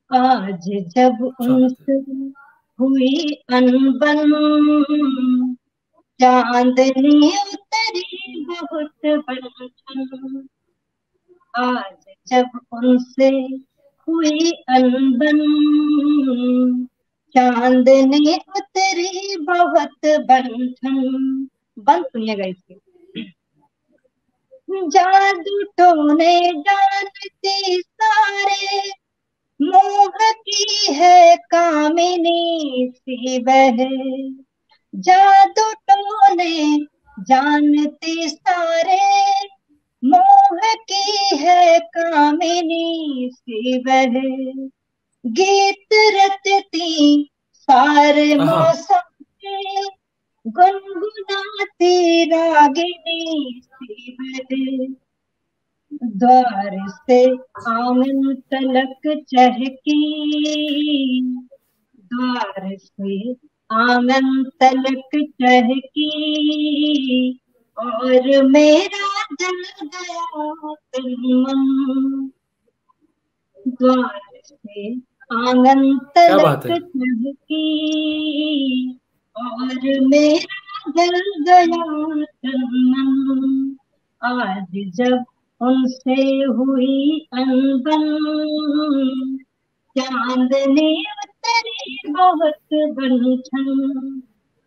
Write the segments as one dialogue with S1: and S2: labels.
S1: आज जब
S2: क्या बात है।
S1: उनसे हुई अनबन, चांदनी उतरी बहुत बलछन। आज जब उनसे हुई अनबन, चांदनी उतरी बहुत बलछन। बंद सुनिएगा इसकी। जादू टोने जानते सारे, मोह की है कामिनी सी वह। जादू टोने जानते सारे, मोह की है कामिनी सी वह। गीत रचती सारे
S2: आहा।
S1: मौसम के, गुनगुनाती रागिनी सी वह। द्वार से आंगन तलक चहकी, द्वार से आंगन तलक चहकी, और मेरा जल गया तन मन। द्वार से आंगन
S2: क्या बात
S1: तलक
S2: है।
S1: चहकी, और मेरा जल गया तन मन। आज जब उनसे हुई अनबन, चांदनी उतरी बहुत बलछन।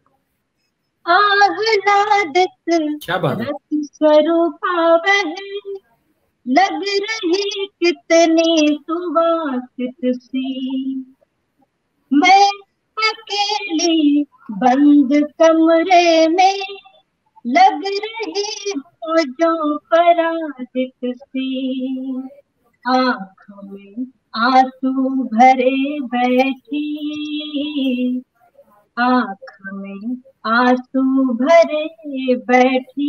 S1: आह्लादित
S2: क्या बात है।
S1: रस स्वरूपा वह, लग रही कितनी सुवासित सी। मैं अकेली बंद कमरे में, लग रही हूँ जो पराजित सी। आंखों में आंसू भरे बैठी, आंख में आंसू भरे बैठी,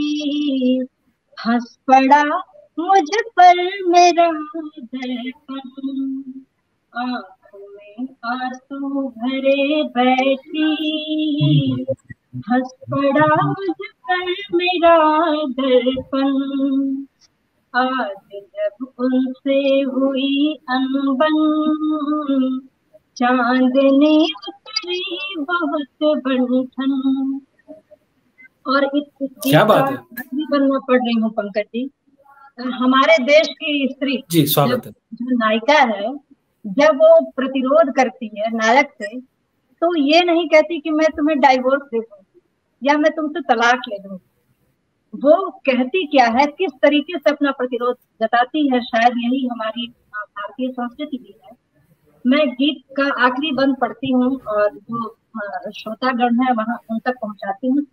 S1: हंस पड़ा मुझ पर मेरा दर्पण। आंख में आंसू भरे बैठी, हंस पड़ा मुझ पर मेरा दर्पण। आज जब उनसे हुई अनबन, चांदनी उतरी बहुत बलछन। और इस गीत
S2: क्या
S1: का
S2: बात है।
S1: आखिरी बंद मैं पढ़ रही हूँ पंकज जी। हमारे देश की स्त्री,
S2: जी,
S1: जब
S2: स्वागत है।
S1: जो नायिका है, जब वो प्रतिरोध करती है नायक से, तो ये नहीं कहती कि मैं तुम्हें डाइवोर्स दे दूंगी या मैं तुमसे तलाक ले लूंगी। वो कहती क्या है, किस तरीके से अपना प्रतिरोध जताती है, शायद यही हमारी भारतीय संस्कृति भी है। मैं गीत का आखिरी बंद पढ़ती हूँ और जो श्रोतागण है वहां उन तक पहुंचाती हूँ।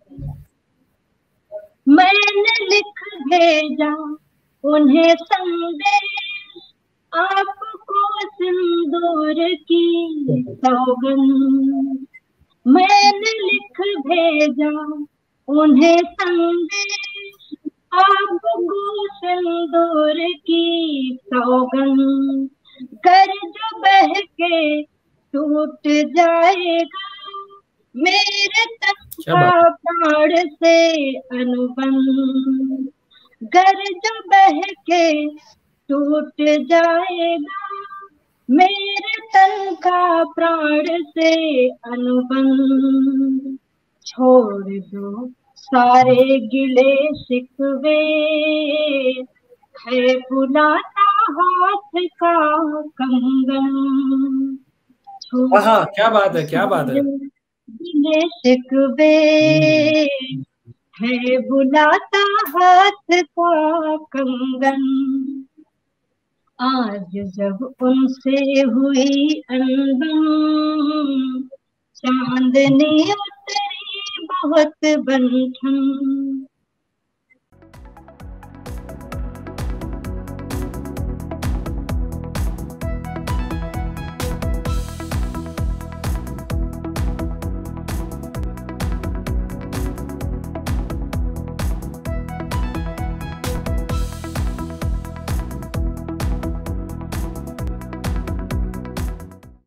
S1: मैंने लिख भेजा उन्हें संदेश, आपको सिंदूर की सौगंध। मैंने लिख भेजा उन्हें संदेश, आपको सिंदूर की सौगंध। कर्ज बह के टूट जाएगा मेरे तन
S2: क्या
S1: का
S2: बात है।
S1: प्राण से अनुबंध। कर्ज बह के टूट जाएगा मेरे तन का प्राण से अनुबंध। छोड़ दो सारे गिले शिकवे, है बुलाता हाथ का कंगन। छोड़
S2: आहा, क्या बात
S1: दो
S2: है, क्या बात है।
S1: सारे गिले शिकवे, है बुलाता हाथ का कंगन। आज जब उनसे हुई अनबन, चांदनी उतरी बहुत बलछन।